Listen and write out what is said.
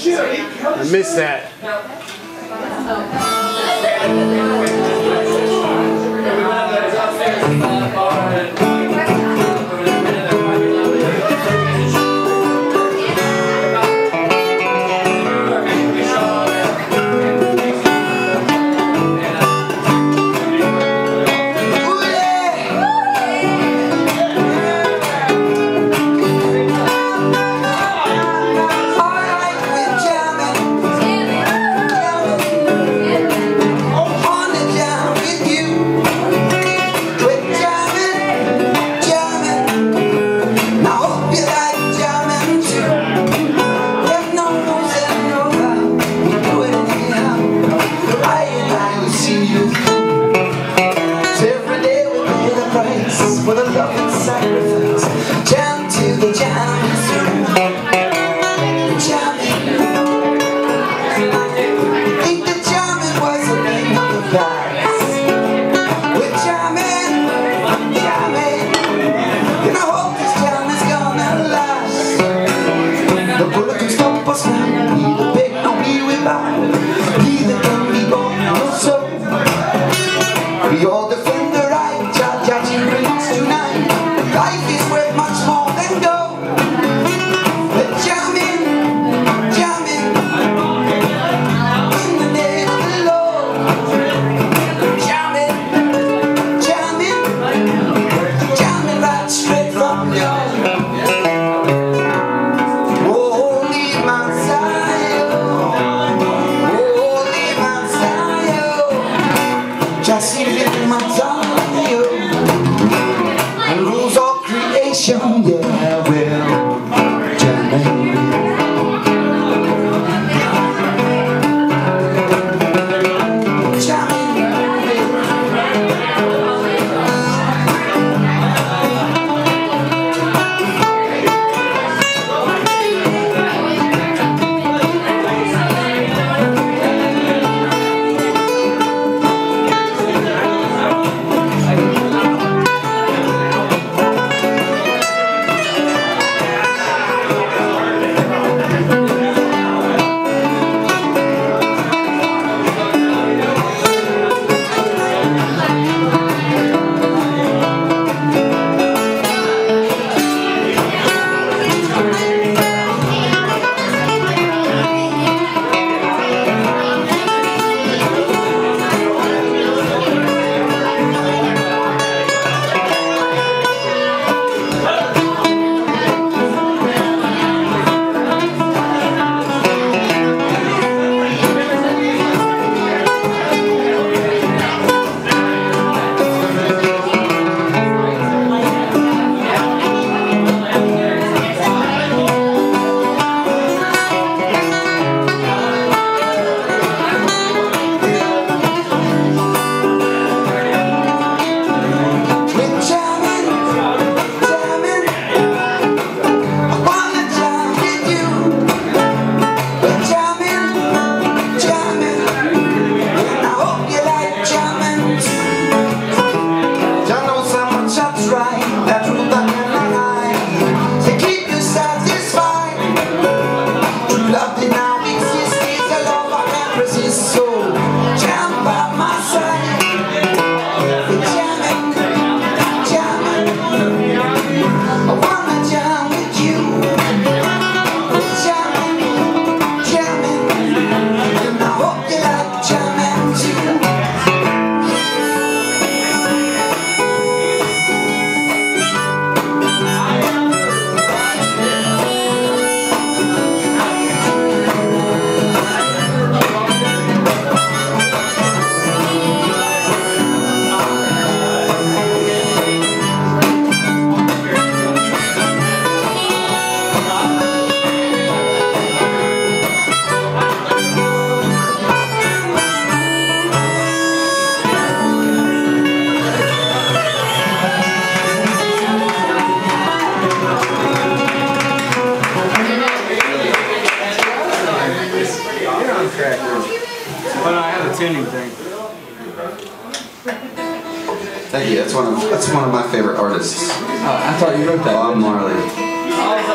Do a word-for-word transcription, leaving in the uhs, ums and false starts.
I missed that. For the love and sacrifice, jam to the jam, jamming. Think that jamming was the name of the prize. We're jamming, jamming, and I hope this jam is gonna last. The bullet can stop us now, neither big nor we will buy. Neither can we go no so. We all defend the right, judging brings tonight. Life is worth much more than gold. But jamming, jamming, in the name of the Lord. Jamming, jamming, jamming right straight from your holy Mount Zion, holy Mount Zion. Just living Mount Zion. Rules of creation, yeah, well, jamming. tuning thing. Thank you. That's one of that's one of my favorite artists. Oh, I thought you wrote that. Bob Marley.